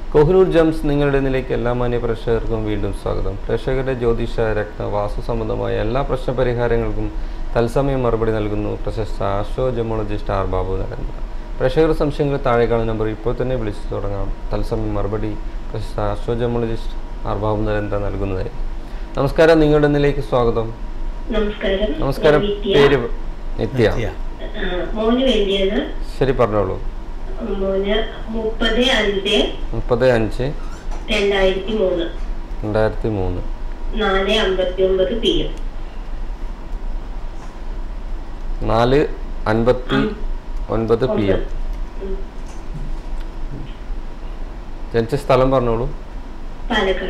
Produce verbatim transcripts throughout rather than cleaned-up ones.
Kohinoor gems നിങ്ങളുടെ നിലയ്ക്ക് എല്ലാ മാന്യ പ്രേക്ഷകർക്കും വീണ്ടും സ്വാഗതം. പ്രേക്ഷകരുടെ ജ്യോതിഷ, രത്ന, വാസ്തു സംബന്ധമായ എല്ലാ പ്രശ്നപരിഹാരങ്ങൾക്കും തത്സമയം മറുപടി നൽകുന്നു പ്രശസ്ത astro gemologist R Babu Narendra. പ്രേക്ഷകരുടെ സംശയങ്ങൾ താഴെ കാണുന്ന നമ്പർ ഇപ്പോൾ തന്നെ വിളിച്ചു തുടങ്ങാം. തത്സമയം മറുപടി പ്രശസ്ത astro gemologist R Babu Narendra നൽകുന്നതായി. നമസ്കാരം, നിങ്ങളുടെ നിലയ്ക്ക് സ്വാഗതം. നമസ്കാരം. പേര് നിത്യ. ശരി, പറഞ്ഞോളൂ. മുപ്പത് അഞ്ച് രണ്ടായിരത്തി മൂന്ന് നാല് അൻപത്തി ഒൻപത് പി എം. ജനിച്ച സ്ഥലം പറഞ്ഞോളൂ. പാലക്കാട്.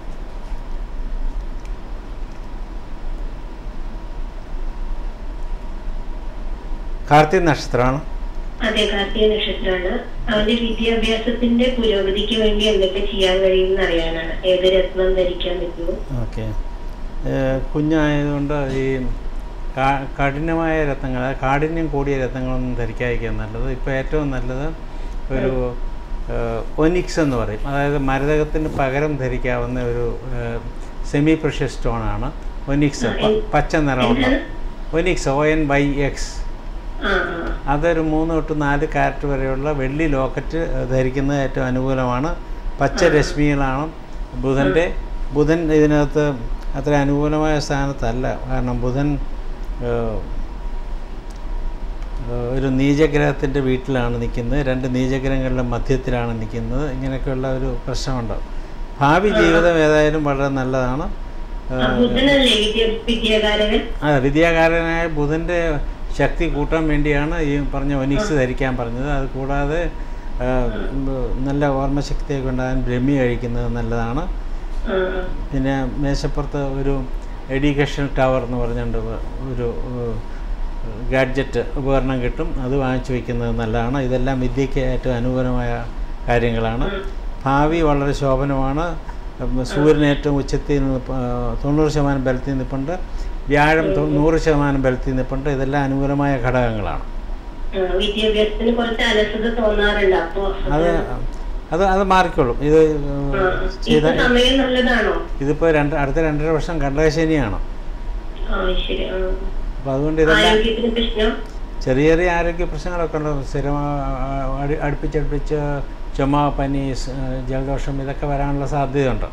കാർത്തിക നക്ഷത്രമാണ്. അതെ, കാർത്തിക നക്ഷത്രമാണ്. അവന്റെ വിദ്യാഭ്യാസത്തിന്റെ പുരോഗതിക്ക് വേണ്ടി എന്തൊക്കെ ചെയ്യാൻ കഴിയുമെന്ന് അറിയാനാണ്. ഏത് രത്നം ധരിക്കാൻ പറ്റുമോ? ഓക്കെ, കുഞ്ഞായതുകൊണ്ട് ഈ കഠിനമായ രത്നങ്ങൾ, കാഠിന്യം കൂടിയ രത്നങ്ങളൊന്നും ധരിക്കാതിരിക്കാൻ നല്ലത്. ഇപ്പോൾ ഏറ്റവും നല്ലത് ഒരു ഒനിക്സ് എന്ന് പറയും, അതായത് മരതകത്തിന് പകരം ധരിക്കാവുന്ന ഒരു സെമി പ്രഷ്യസ് സ്റ്റോണാണ് ഒനിക്സ്. പച്ച നിറമുള്ള onyx, O N Y X. അതൊരു മൂന്ന് തൊട്ട് നാല് കാരറ്റ് വരെയുള്ള വെള്ളി ലോക്കറ്റ് ധരിക്കുന്നത് ഏറ്റവും അനുകൂലമാണ്. പച്ച രശ്മികളാണ് ബുധൻ്റെ. ബുധൻ ഇതിനകത്ത് അത്ര അനുകൂലമായ സ്ഥാനത്തല്ല, കാരണം ബുധൻ ഒരു നീചഗ്രഹത്തിൻ്റെ വീട്ടിലാണ് നിൽക്കുന്നത്, രണ്ട് നീചഗ്രഹങ്ങളുടെ മധ്യത്തിലാണ് നിൽക്കുന്നത്. ഇങ്ങനെയൊക്കെയുള്ള ഒരു പ്രശ്നമുണ്ട്. ഭാവി ജീവിതം ഏതായാലും വളരെ നല്ലതാണ്. അതെ, വിദ്യാകാരനായ ബുധൻ്റെ ശക്തി കൂട്ടാൻ വേണ്ടിയാണ് ഈ പറഞ്ഞ ഒനിക്സ് ധരിക്കാൻ പറഞ്ഞത്. അത് കൂടാതെ നല്ല ഓർമ്മശക്തിയൊക്കെ ഉണ്ടാകാൻ ബ്രഹ്മി കഴിക്കുന്നത് നല്ലതാണ്. പിന്നെ മേശപ്പുറത്ത് ഒരു എഡ്യൂക്കേഷൻ ടവർ എന്ന് പറഞ്ഞുകൊണ്ട് ഒരു ഗാഡ്ജറ്റ് ഉപകരണം കിട്ടും, അത് വാങ്ങിച്ചു വയ്ക്കുന്നത് നല്ലതാണ്. ഇതെല്ലാം വിദ്യയ്ക്ക് ഏറ്റവും അനുകൂലമായ കാര്യങ്ങളാണ്. ഭാവി വളരെ ശോഭനമാണ്. സൂര്യൻ ഏറ്റവും ഉച്ചത്തിൽ നിന്ന് തൊണ്ണൂറ് ശതമാനം ബലത്തിൽ നിൽപ്പുണ്ട്. വ്യാഴം നൂറ് ശതമാനം ബലത്തിൽ നിൽപ്പുണ്ട്. ഇതെല്ലാം അനുകൂലമായ ഘടകങ്ങളാണ്. അത് അത് അത് മാറിക്കോളും. ഇത് ചെയ്ത ഇതിപ്പോൾ രണ്ട് അടുത്ത രണ്ടര വർഷം കണ്ടകശനിയാണ്. അപ്പം അതുകൊണ്ട് ഇതെല്ലാം ചെറിയ ചെറിയ ആരോഗ്യ പ്രശ്നങ്ങളൊക്കെ ഉണ്ട്. സ്ഥിരം അടുപ്പിച്ചടുപ്പിച്ച് ചുമ, പനി, ജലദോഷം ഇതൊക്കെ വരാനുള്ള സാധ്യതയുണ്ട്.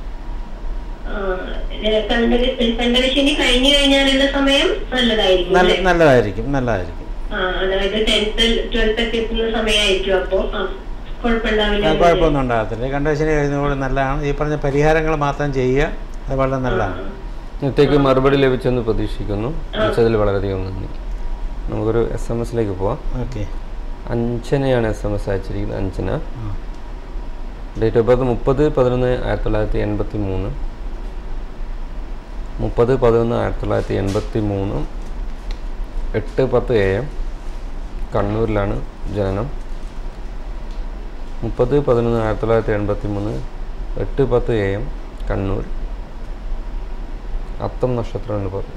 നല്ലതായിരിക്കും നല്ലതായിരിക്കും കുഴപ്പമൊന്നും ഉണ്ടാകത്തില്ല. കണ്ടശനി കഴിഞ്ഞതോടെ നല്ലതാണ്. ഈ പറഞ്ഞ പരിഹാരങ്ങൾ മാത്രം ചെയ്യുക, അത് വളരെ നല്ലതാണ്. ഇന്നത്തേക്ക് മറുപടി ലഭിച്ചെന്ന് പ്രതീക്ഷിക്കുന്നു. വിളിച്ചതിൽ വളരെയധികം നന്ദി. നമുക്കൊരു എസ് എം എസിലേക്ക് പോവാം. ഓക്കെ, അഞ്ജനയാണ് എസ് എം എസ് അയച്ചിരിക്കുന്നത്. അഞ്ജന, ഡേറ്റ് ഓഫ് ബർത്ത് മുപ്പത് പതിനൊന്ന് ആയിരത്തി തൊള്ളായിരത്തി എൺപത്തി മൂന്ന് മുപ്പത് പതിനൊന്ന് ആയിരത്തി തൊള്ളായിരത്തി എൺപത്തി മൂന്ന് എട്ട് പത്ത് എ എം. കണ്ണൂരിലാണ് ജനനം. മുപ്പത് പതിനൊന്ന് ആയിരത്തി തൊള്ളായിരത്തി എൺപത്തി മൂന്ന് എട്ട് പത്ത് എ എം, കണ്ണൂർ. അത്തം നക്ഷത്രം എന്ന് പറഞ്ഞു.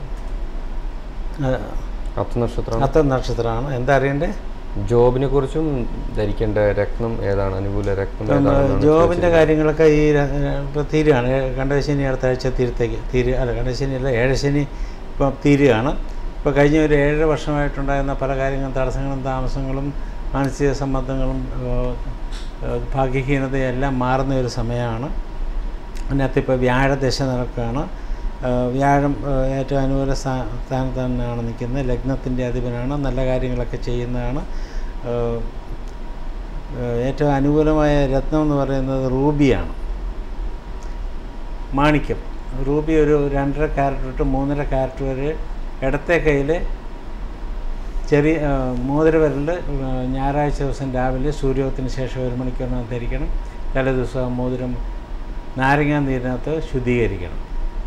അത്തം നക്ഷത്രം അത്തം നക്ഷത്രമാണ്. എന്താ അറിയണ്ടേ? ജോബിനെ കുറിച്ചും ധരിക്കേണ്ട രത്നം ഏതാണ്, അനുകൂല രത്നം? ജോബിൻ്റെ കാര്യങ്ങളൊക്കെ ഈ ഇപ്പോൾ തീരുകയാണ്. കണ്ടശനി അടുത്ത ആഴ്ച തീരത്തേക്ക് തീരു അല്ല കണ്ടശനി അല്ല ഏഴശനി ഇപ്പം തീരുകയാണ്. ഇപ്പോൾ കഴിഞ്ഞ ഒരു ഏഴര വർഷമായിട്ടുണ്ടായിരുന്ന പല കാര്യങ്ങളും, തടസ്സങ്ങളും താമസങ്ങളും മാനസിക സമ്മർദ്ദങ്ങളും ഭാഗ്യഹീനതയും എല്ലാം മാറുന്ന ഒരു സമയമാണ്. അതിനകത്ത് ഇപ്പോൾ വ്യാഴദശ നടക്കുകയാണ്. വ്യാഴം ഏറ്റവും അനുകൂല സ്ഥാനത്ത് തന്നെയാണ് നിൽക്കുന്നത്. ലഗ്നത്തിൻ്റെ അധിപനാണ്. നല്ല കാര്യങ്ങളൊക്കെ ചെയ്യുന്നതാണ്. ഏറ്റവും അനുകൂലമായ രത്നം എന്ന് പറയുന്നത് റൂബിയാണ്, മാണിക്യം. റൂബി ഒരു രണ്ടര ക്യാരറ്റ് തൊട്ട് മൂന്നര ക്യാരറ്റ് വരെ ഇടത്തെ കയ്യിൽ ചെറിയ മോതിരവിരൽ ഞായറാഴ്ച ദിവസം രാവിലെ സൂര്യോദയത്തിന് ശേഷം ഒരു മണിക്കൂറിനകത്ത് ധരിക്കണം. തലേ ദിവസം മോതിരം നാരങ്ങാ നീരിനകത്ത് ശുദ്ധീകരിക്കണം.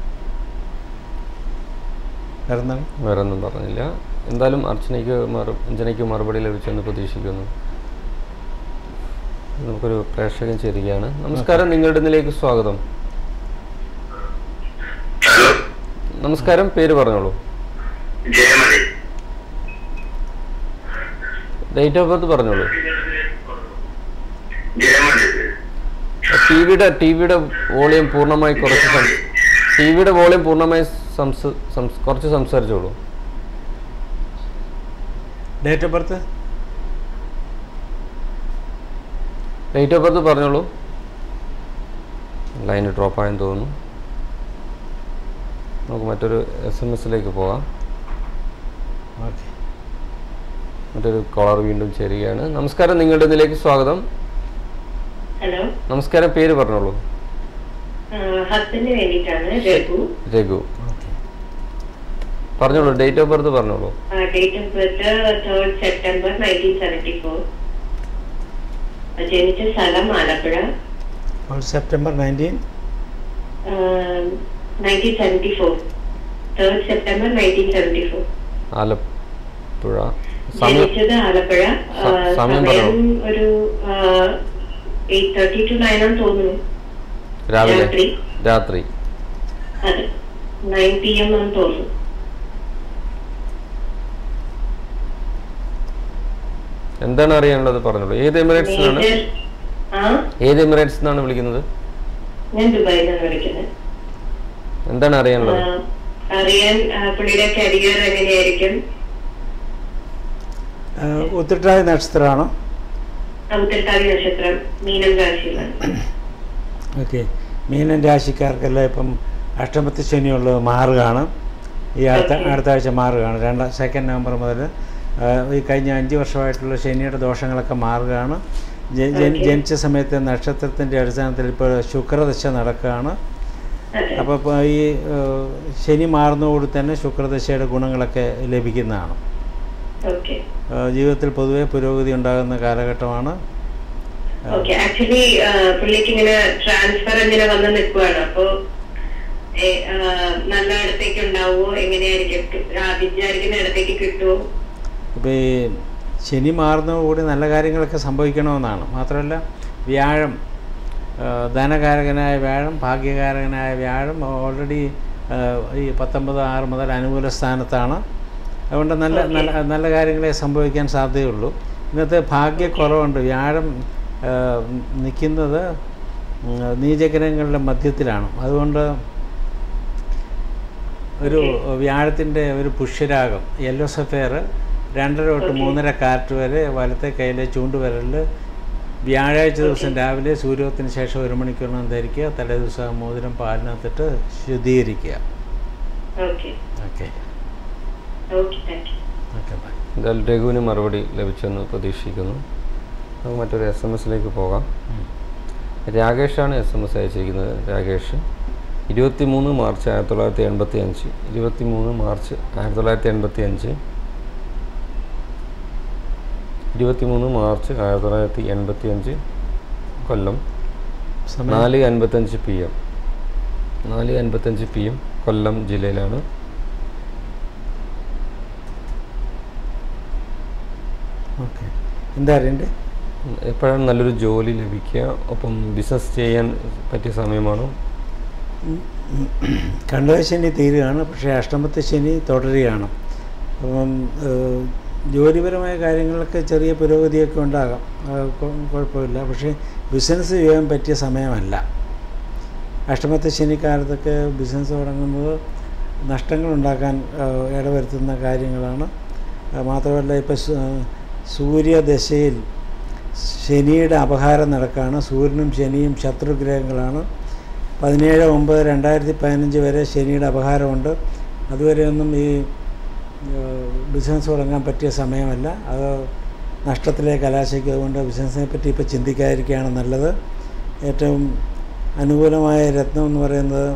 വേറെന്താണ്? വേറൊന്നും പറഞ്ഞില്ല. എന്തായാലും അർച്ചനയ്ക്ക് മറു അഞ്ജനയ്ക്ക് മറുപടി ലഭിച്ചെന്ന് പ്രതീക്ഷിക്കുന്നു. നമുക്കൊരു പ്രേക്ഷകൻ ചേരുകയാണ്. നമസ്കാരം, നിങ്ങളുടെ ഇതിലേക്ക് സ്വാഗതം. നമസ്കാരം, പേര് പറഞ്ഞോളൂ. ഡേറ്റ് ഓഫ് ബർത്ത് പറഞ്ഞോളൂ. ടി വിയുടെ ടി വിയുടെ വോളിയം പൂർണ്ണമായി കുറച്ച് ടി വിയുടെ വോളിയം പൂർണ്ണമായി സംസ് സംസ് കുറച്ച് സംസാരിച്ചോളൂ. Date of birth date of birth പറഞ്ഞോളൂ. ലൈന് ഡ്രോപ്പ് ആയെന്ന് തോന്നുന്നു. നമുക്ക് മറ്റൊരു എസ് എം എസിലേക്ക് പോകാം. ഓക്കെ, മറ്റൊരു കോളർ വീണ്ടും ചേരുകയാണ്. നമസ്കാരം, നിങ്ങളുടെ ഇതിലേക്ക് സ്വാഗതം. ഹലോ, നമസ്കാരം, പേര് പറഞ്ഞോളൂ. ഹസ്ബൻഡിന് വേണ്ടിയിട്ടാണ്. രഘു. രഘു, പറഞ്ഞോളൂ. ഡേറ്റ് ഓഫ് ബർത്ത് പറഞ്ഞോളൂ. Date of birth third September nineteen seventy four. ജനിച്ച സ്ഥലം Alappuzha. September nineteen nineteen seventy four. Third September nineteen seventy four. Alappuzha. ജനിച്ചത് ആലപ്പുഴ. സമയം ഒരു എയ്റ്റ് തേർട്ടി ടു നയൻ ആണെന്ന് തോന്നുന്നു. രാവിലെ രാത്രി അതെ, നയൻ പി എം ആണെന്ന് തോന്നുന്നു. എന്താണ് അറിയാനുള്ളത് പറഞ്ഞോളൂ. ഏത് എമിറേറ്റ്സ് ആണ് ഏത് എമിറേറ്റ്സ് എന്നാണ് വിളിക്കുന്നത്? ഞാൻ ദുബായിൽ നിന്നാണ് വിളിക്കുന്നത്. എന്താണ് അറിയാനുള്ളത്? അറിയാൻ പുള്ളിയുടെ കരിയർ എങ്ങനെയായിരിക്കും? ഉത്രട്ടാതി നക്ഷത്രമാണോ? ഉത്രട്ടാതി നക്ഷത്രം, മീനം രാശിയിലാണ്. ഓക്കെ, മീനൻ രാശിക്കാർക്കെല്ലാം ഇപ്പം അഷ്ടമത്തി ശനിയുള്ളത് മാറുകയാണ്. ഈ അടുത്ത അടുത്ത ആഴ്ച മാറുകയാണ്. രണ്ടാം സെക്കൻഡ് നവംബർ മുതൽ ഈ കഴിഞ്ഞ അഞ്ച് വർഷമായിട്ടുള്ള ശനിയുടെ ദോഷങ്ങളൊക്കെ മാറുകയാണ്. ജനിച്ച സമയത്തെ നക്ഷത്രത്തിൻ്റെ അടിസ്ഥാനത്തിൽ ഇപ്പോൾ ശുക്രദശ നടക്കുകയാണ്. അപ്പോൾ ഇപ്പോൾ ഈ ശനി മാറുന്നതോട് തന്നെ ശുക്രദശയുടെ ഗുണങ്ങളൊക്കെ ലഭിക്കുന്നതാണ്. ജീവിതത്തിൽ പൊതുവെ പുരോഗതി ഉണ്ടാകുന്ന കാലഘട്ടമാണ്. ആക്ച്വലി പുള്ളിക്ക് ഇങ്ങനെ ട്രാൻസ്ഫർ ഇങ്ങനെ വന്ന് നിൽക്കുവാണ്. അപ്പോ നല്ല ഇടത്തേക്ക് ഉണ്ടാവുമോ, എങ്ങനെയായിരിക്കും? വിചാരിക്കുന്ന ഇടത്തേക്ക് കിട്ടുമോ? ഇപ്പോൾ ഈ ശനി മാറുന്നതോടുകൂടി നല്ല കാര്യങ്ങളൊക്കെ സംഭവിക്കണമെന്നാണ്. മാത്രമല്ല വ്യാഴം, ധനകാരകനായ വ്യാഴം, ഭാഗ്യകാരകനായ വ്യാഴം ഓൾറെഡി ഈ പത്തൊമ്പത് ആറ് മുതൽ അനുകൂല സ്ഥാനത്താണ്. അതുകൊണ്ട് നല്ല നല്ല നല്ല കാര്യങ്ങളെ സംഭവിക്കാൻ സാധ്യതയുള്ളൂ. ഇന്നത്തെ ഭാഗ്യക്കുറവുണ്ട്. വ്യാഴം നിൽക്കുന്നത് നീചഗ്രഹങ്ങളുടെ മധ്യത്തിലാണ്. അതുകൊണ്ട് ഒരു വ്യാഴത്തിൻ്റെ ഒരു പുഷ്യരാഗം, യെല്ലോ സഫയർ, രണ്ടര തൊട്ട് മൂന്നര കാറ്റ് വരെ വലത്തെ കയ്യിലെ ചൂണ്ടുവിരലിൽ വ്യാഴാഴ്ച ദിവസം രാവിലെ സൂര്യോദയത്തിന് ശേഷം ഒരു മണിക്കൂറിനും ധരിക്കുക. തലേ ദിവസം മോതിരം പാലിനകത്തിട്ട് ശുദ്ധീകരിക്കുക. Okay okay bye. എന്തായാലും രഘുവിന് മറുപടി ലഭിച്ചെന്ന് പ്രതീക്ഷിക്കുന്നു. നമുക്ക് മറ്റൊരു എസ് എം എസിലേക്ക് പോകാം. രാകേഷാണ് എസ് എം എസ് അയച്ചിരിക്കുന്നത്. രാകേഷ്, ഇരുപത്തി മൂന്ന് മാർച്ച് ആയിരത്തി തൊള്ളായിരത്തി എൺപത്തി അഞ്ച് ഇരുപത്തി മൂന്ന് മാർച്ച് ആയിരത്തി തൊള്ളായിരത്തി എൺപത്തി അഞ്ച് ഇരുപത്തി മൂന്ന് മാർച്ച് ആയിരത്തി തൊള്ളായിരത്തി എൺപത്തി അഞ്ച് കൊല്ലം നാല് അൻപത്തഞ്ച് പി എം നാല് അൻപത്തഞ്ച് പി എം കൊല്ലം ജില്ലയിലാണ്. ഓക്കെ, എന്താ അറിയണ്ടേ? എപ്പോഴാണ് നല്ലൊരു ജോലി ലഭിക്കുക? ഒപ്പം ബിസിനസ് ചെയ്യാൻ പറ്റിയ സമയമാണോ? കണ്ടക ശനി തീരുകയാണ്, പക്ഷേ അഷ്ടമത്തെ ശനി തുടരുകയാണ്. അപ്പം ജോലിപരമായ കാര്യങ്ങളൊക്കെ ചെറിയ പുരോഗതിയൊക്കെ ഉണ്ടാകാം, കുഴപ്പമില്ല. പക്ഷേ ബിസിനസ് ചെയ്യാൻ പറ്റിയ സമയമല്ല. അഷ്ടമത്തെ ശനിക്കാലത്തൊക്കെ ബിസിനസ് തുടങ്ങുന്നത് നഷ്ടങ്ങളുണ്ടാക്കാൻ ഇടവരുത്തുന്ന കാര്യങ്ങളാണ്. മാത്രമല്ല ഇപ്പോൾ സൂര്യദശയിൽ ശനിയുടെ അപഹാരം നടക്കുകയാണ്. സൂര്യനും ശനിയും ശത്രുഗ്രഹങ്ങളാണ്. പതിനേഴ് ഒമ്പത് രണ്ടായിരത്തി പതിനഞ്ച് വരെ ശനിയുടെ അപഹാരമുണ്ട്. അതുവരെയൊന്നും ഈ ബിസിനസ് തുടങ്ങാൻ പറ്റിയ സമയമല്ല. അത് നഷ്ടത്തിലേക്ക് കലാശിക്കും. അതുകൊണ്ട് ബിസിനസ്സിനെ പറ്റി ഇപ്പോൾ ചിന്തിക്കാതിരിക്കുകയാണ് നല്ലത്. ഏറ്റവും അനുകൂലമായ രത്നം എന്ന് പറയുന്നത്,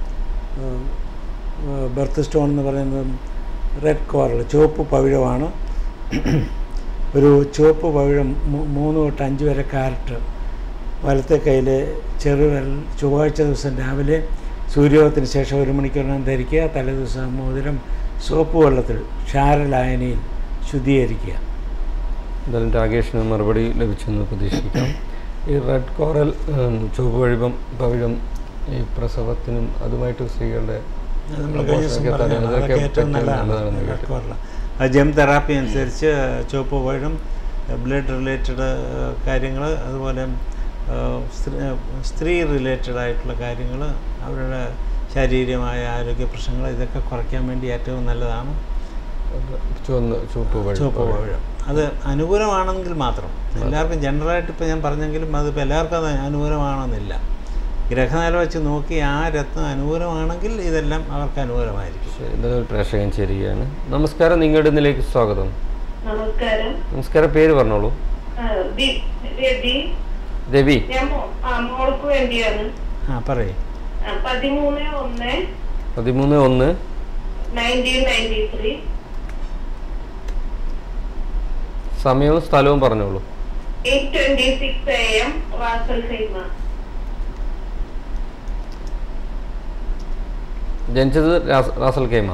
ബർത്ത് സ്റ്റോൺ എന്ന് പറയുന്നത് റെഡ് കോറൽ, ചുവപ്പ് പവിഴമാണ്. ഒരു ചുവപ്പ് പവിഴം മൂന്ന് തൊട്ട് അഞ്ച് വരെ കാരറ്റ് വലത്തെ കയ്യിൽ ചെറുവിരൽ ചൊവ്വാഴ്ച ദിവസം രാവിലെ സൂര്യോദയത്തിന് ശേഷം ഒരു മണിക്കൂറിനും ധരിക്കുക. തലേദിവസം മോതിരം സോപ്പ് വെള്ളത്തിൽ ക്ഷാരലായനിയിൽ ശുദ്ധീകരിക്കുക. എന്തായാലും രാകേഷിന് മറുപടി ലഭിച്ചെന്ന് പ്രതീക്ഷിക്കാം. ഈ റെഡ് കോറൽ, ചുവപ്പ് പവിഴം പവിഴം ഈ പ്രസവത്തിനും അതുമായിട്ട് സ്ത്രീകളുടെ ജെം തെറാപ്പി അനുസരിച്ച് ചുവപ്പ് പവിഴം, ബ്ലഡ് റിലേറ്റഡ് കാര്യങ്ങൾ, അതുപോലെ സ്ത്രീ സ്ത്രീ റിലേറ്റഡ് ആയിട്ടുള്ള കാര്യങ്ങൾ, അവരുടെ ശാരീരികമായ ആരോഗ്യ പ്രശ്നങ്ങൾ, ഇതൊക്കെ കുറയ്ക്കാൻ വേണ്ടി ഏറ്റവും നല്ലതാണ് ചുവന്ന ചുവപ്പ് പഴം. ചുവപ്പ് പഴം. അത് അനുകൂലമാണെങ്കിൽ മാത്രം. എല്ലാവർക്കും ജനറലായിട്ട് ഇപ്പോൾ ഞാൻ പറഞ്ഞെങ്കിലും അതിപ്പോൾ എല്ലാവർക്കും അത് അനുകൂലമാണെന്നില്ല. ഗ്രഹനില വെച്ച് നോക്കി ആ രത്നം അനുകൂലമാണെങ്കിൽ ഇതെല്ലാം അവർക്ക് അനുകൂലമായിരിക്കും. ഇതൊരു പ്രേക്ഷകൻ ചേരുകയാണ്. നമസ്കാരം, നിങ്ങളുടെ ഇതിലേക്ക് സ്വാഗതം. നമസ്കാരം. നമസ്കാരം, പേര് പറഞ്ഞോളൂ. രവി. മോൾക്ക് വേണ്ടിയാണ്. ആ പറയേ. പതിമൂന്ന് ഒന്ന് പതിമൂന്ന് ഒന്ന് നയൻറ്റീൻ നയൻറ്റി ത്രീ. സമയവും സ്ഥലവും പറഞ്ഞോളൂ. Eight twenty six A M Ras al Khaimah. ജനിച്ചത് റാസൽ ഖൈമ.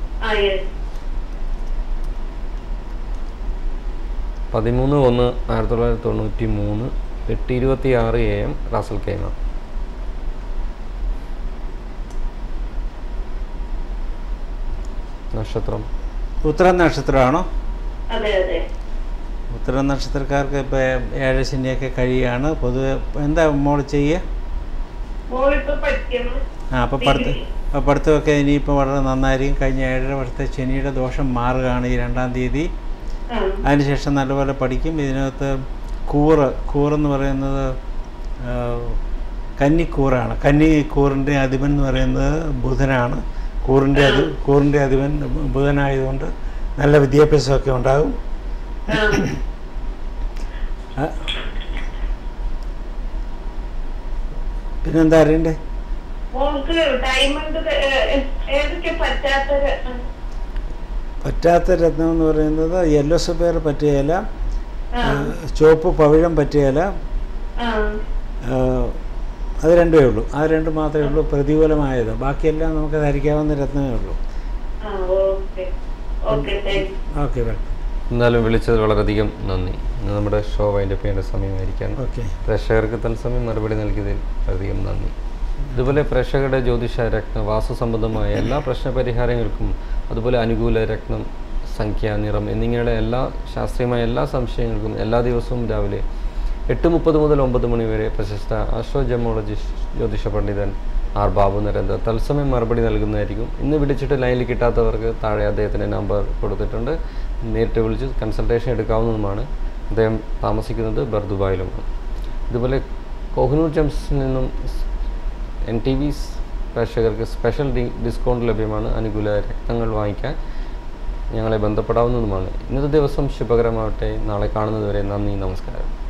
പതിമൂന്ന് ഒന്ന് ആയിരത്തി തൊള്ളായിരത്തി തൊണ്ണൂറ്റി മൂന്ന് എട്ട് ഇരുപത്തി ആറ് എ എം റാസൽ ഖൈമ. നക്ഷത്രം ഉത്തര നക്ഷത്രമാണോ? അതെ അതെ. ഉത്തര നക്ഷത്രക്കാർക്ക് ഇപ്പോൾ ഏഴ് ശനിയൊക്കെ കഴിയുകയാണ്. പൊതുവെ എന്താ മോൾ ചെയ്യുക? ആ അപ്പോൾ പഠിത്തം അപ്പോൾ പഠിത്തമൊക്കെ ഇനിയിപ്പോൾ വളരെ നന്നായിരിക്കും. കഴിഞ്ഞ ഏഴര വർഷത്തെ ശനിയുടെ ദോഷം മാറുകയാണ് ഈ രണ്ടാം തീയതി. അതിനുശേഷം നല്ലപോലെ പഠിക്കും. ഇതിനകത്ത് കൂറ് കൂറെന്ന് പറയുന്നത് കന്നിക്കൂറാണ്. കന്നിക്കൂറിൻ്റെ അധിപൻ എന്ന് പറയുന്നത് ബുധനാണ്. കൂറിൻ്റെ അധി കൂറിൻ്റെ അധിപൻ ബുധനായതുകൊണ്ട് നല്ല വിദ്യാഭ്യാസമൊക്കെ ഉണ്ടാകും. പിന്നെന്താ അറിയണ്ടേ? പറ്റാത്ത രത്നം എന്ന് പറയുന്നത് യെല്ലോ സഫയർ പറ്റുകയില്ല, ചുവപ്പ് പവിഴം പറ്റുകയില്ല. അത് രണ്ടേ ഉള്ളൂ. അത് രണ്ട് മാത്രമേ ഉള്ളൂ പ്രതികൂലമായത്. ബാക്കിയെല്ലാം നമുക്ക് ധരിക്കാവുന്ന രത്നമേ ഉള്ളൂ. Okay welcome. എന്നാലും വിളിച്ചത് വളരെയധികം നന്ദി. ഇന്ന് നമ്മുടെ ഷോ വൈൻഡ് അപ്പ് ചെയ്യേണ്ട സമയമായിരിക്കാണ്. ഓക്കെ. പ്രേക്ഷകർക്ക് തത്സമയം മറുപടി നൽകിയതിൽ വളരെയധികം നന്ദി. ഇതുപോലെ പ്രേക്ഷകരുടെ ജ്യോതിഷ രത്ന വാസ്തു സംബന്ധമായ എല്ലാ പ്രശ്നപരിഹാരങ്ങൾക്കും അതുപോലെ അനുകൂല രത്നം സംഖ്യ നിറം എന്നിങ്ങനെയുള്ള എല്ലാ ശാസ്ത്രീയമായ എല്ലാ സംശയങ്ങൾക്കും എല്ലാ ദിവസവും രാവിലെ എട്ട് മുപ്പത് മുതൽ ഒമ്പത് മണി വരെ പ്രശസ്ത ആസ്ട്രോജെമോളജിസ്റ്റ് ജ്യോതിഷ പണ്ഡിതൻ ആർ ബാബു നരേന്ദ്ര തത്സമയം മറുപടി നൽകുന്നതായിരിക്കും. ഇന്ന് വിളിച്ചിട്ട് ലൈനിൽ കിട്ടാത്തവർക്ക് താഴെ അദ്ദേഹത്തിൻ്റെ നമ്പർ കൊടുത്തിട്ടുണ്ട്. നേരിട്ട് വിളിച്ച് കൺസൾട്ടേഷൻ എടുക്കാവുന്നതുമാണ്. അദ്ദേഹം താമസിക്കുന്നത് ബർദുബായിലുമാണ്. ഇതുപോലെ കോഹിനൂർ ജംസിൽ നിന്നും എൻ ടി വി പ്രേക്ഷകർക്ക് സ്പെഷ്യൽ ഡി ഡിസ്കൗണ്ട് ലഭ്യമാണ്. അനുകൂല രത്നങ്ങൾ വാങ്ങിക്കാൻ ഞങ്ങളെ ബന്ധപ്പെടാവുന്നതുമാണ്. ഇന്നത്തെ ദിവസം ശുഭകരമാവട്ടെ. നാളെ കാണുന്നതുവരെ നന്ദി, നമസ്കാരം.